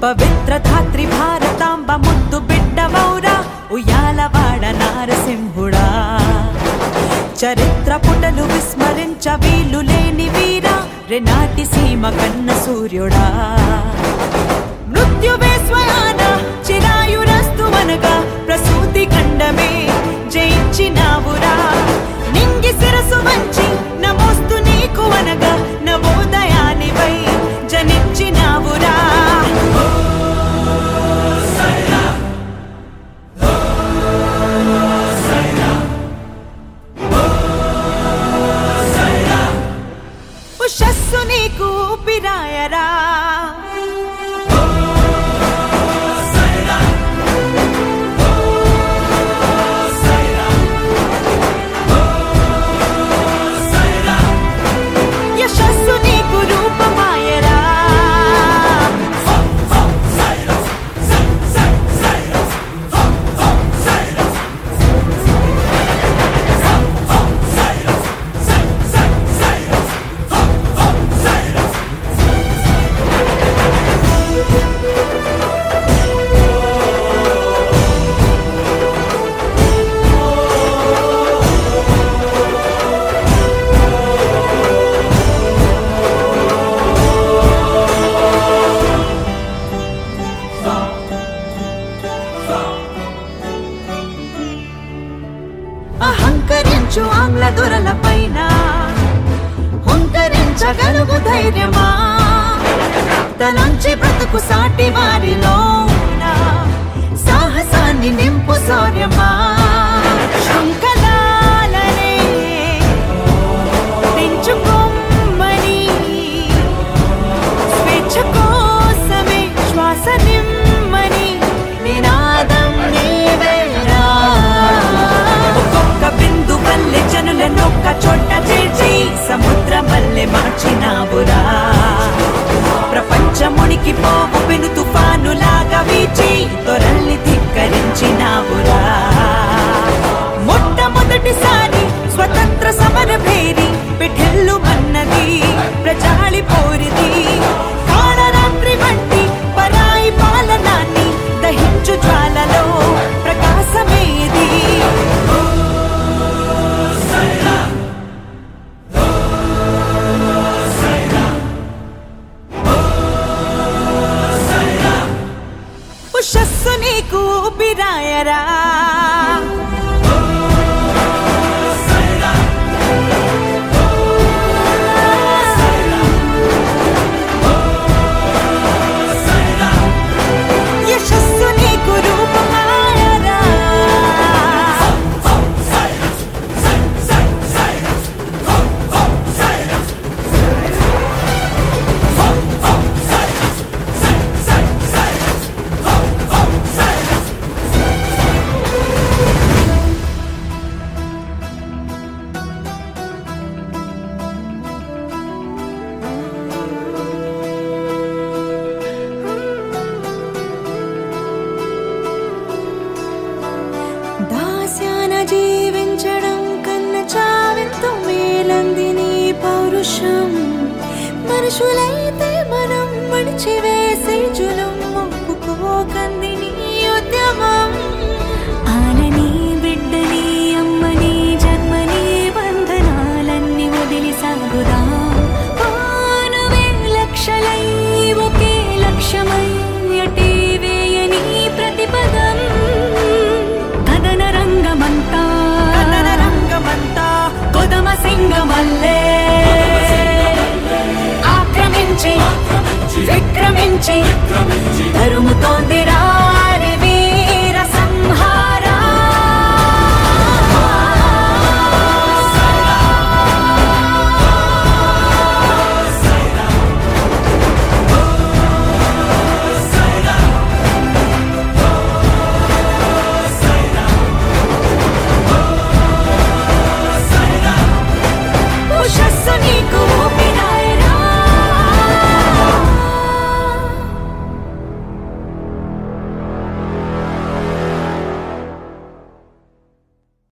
పవిత్ర ధాత్రి భారతాంబ ముద్దు బిడ్డవౌరా ఉయ్యాలవాడ నారసింహుడా చరిత్ర పుటలు విస్మరించ వీలు లేని వీరా రెనాటి సీమ కన్న సూర్యుడా మృత్యువే స్వయాన చిరాయురస్తువనగా ప్రసూతి ఖండమే జయించినావురా నింగి శిరసు వంచి నమోస్తు నీకు అనగా నవోదయానివై జనించినావురా ఉషస్సు నీకు ఊపిరాయరా యశస్సు నీకు రూపమాయరా అహంకరించు ఆంగ్ల దొరల పైన హుంకరించగలుగు ధైర్యమా తలంచి బ్రతుకు సాటి వారిలో సాహసాన్ని నింపు శౌర్యమా శృంఖలాలనే పెంచుకోమని స్వేచ్ఛ కోసమే శ్వాస నిమ్మని నినాదం నీవేరా బిందు వల్లే జనులనొక్క చోట చేర్చి సముద్రం వల్లే మార్చినావురా ప్రపంచమునికి పోవు పెను తుఫానులాగా వీచి దొరల్ని ధిక్కరించినావురా మొట్టమొదటిసారి స్వతంత్ర సమర భేరి పిఠెల్లు మన్నది ప్రజాళి పోరిది కాళరాత్రి వంటి పరాయి పాలనాన్ని దహించు జ్వాలలో ప్రకాశమేది ఉషస్సు నీకు ఊపిరాయరా యశస్సు నీకు రూపమాయరా దాస్యాన జీవించడం కన్న చావెంతో మేలంది నీ పౌరుషం మనుషులైతే మనం మడిచివేసే జులం ఒప్పుకోకంది నీ ఉద్యమం ఆలని బిడ్డని అమ్మని జన్మని బంధనాలన్నీ వదిలి సాగుదాం పానువే లక్షలై ఒకే లక్ష్యమై అటే వేయని ప్రతిపదం కొదమ సింగమల్లే ఆక్రమించి విక్రమించి